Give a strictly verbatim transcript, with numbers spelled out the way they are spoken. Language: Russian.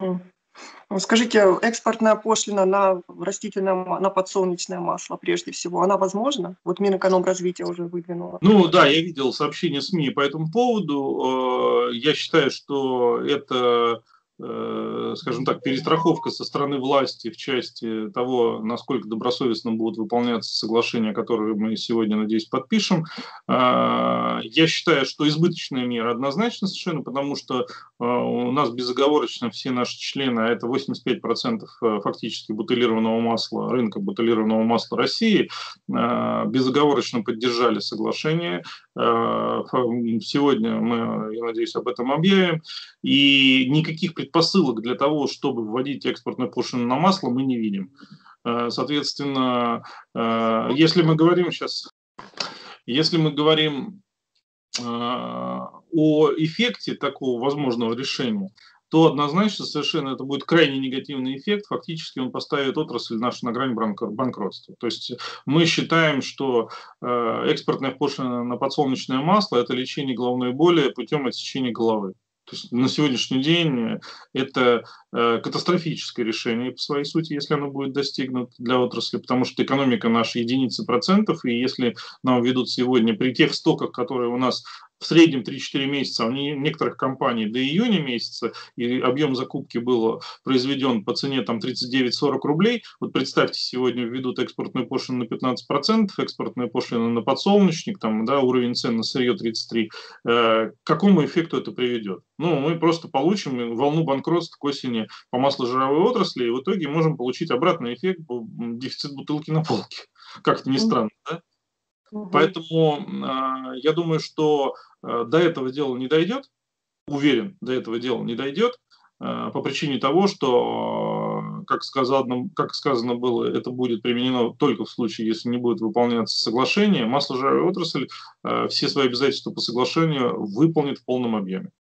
Мгм. А скажите, а экспортная пошлина на растительное ма на подсолнечное масло, прежде всего, она возможна? Вот Минэкономразвития уже выдвинуло Ну да, предложение. я видел сообщения СМИ по этому поводу. Э, я считаю, что это, э, скажем так, перестраховка со стороны власти в части того, насколько добросовестно будут выполняться соглашения, которые мы сегодня, надеюсь, подпишем. А, я считаю, что избыточная мера однозначно совершенно, потому что а, у нас безоговорочно все наши члены, а это восемьдесят пять процентов э, фактически бутилированного масла, рынка бутилированного масла России, а, безоговорочно поддержали соглашение. А, Сегодня мы, я надеюсь, об этом объявим. И никаких предпосылок для того, чтобы вводить экспортную пошлину на масло, мы не видим. А, Соответственно, а, если мы говорим сейчас, если мы говорим а, о эффекте такого возможного решения, то однозначно совершенно это будет крайне негативный эффект. Фактически он поставит отрасль нашу на грань банкр- банкротства. То есть мы считаем, что э, экспортная пошлина на подсолнечное масло – это лечение головной боли путем отсечения головы. То есть на сегодняшний день это э, катастрофическое решение по своей сути, если оно будет достигнуто для отрасли, потому что экономика наша единицы процентов, и если нам ведут сегодня при тех стоках, которые у нас в среднем три-четыре месяца, а у некоторых компаний до июня месяца, и объем закупки был произведен по цене там тридцать девять сорок рублей. Вот представьте, сегодня введут экспортную пошлину на пятнадцать процентов, экспортную пошлину на подсолнечник, там, да, уровень цен на сырье тридцать три. Э, к какому эффекту это приведет? Ну, мы просто получим волну банкротств к осени по масложировой отрасли, и в итоге можем получить обратный эффект, дефицит бутылки на полке. Как это ни М. странно, да? Мгм. Поэтому э, я думаю, что э, до этого дела не дойдет, уверен, до этого дела не дойдет, э, по причине того, что, э, как сказано, как сказано было, это будет применено только в случае, если не будет выполняться соглашение. Масложировая отрасль э, все свои обязательства по соглашению выполнит в полном объеме.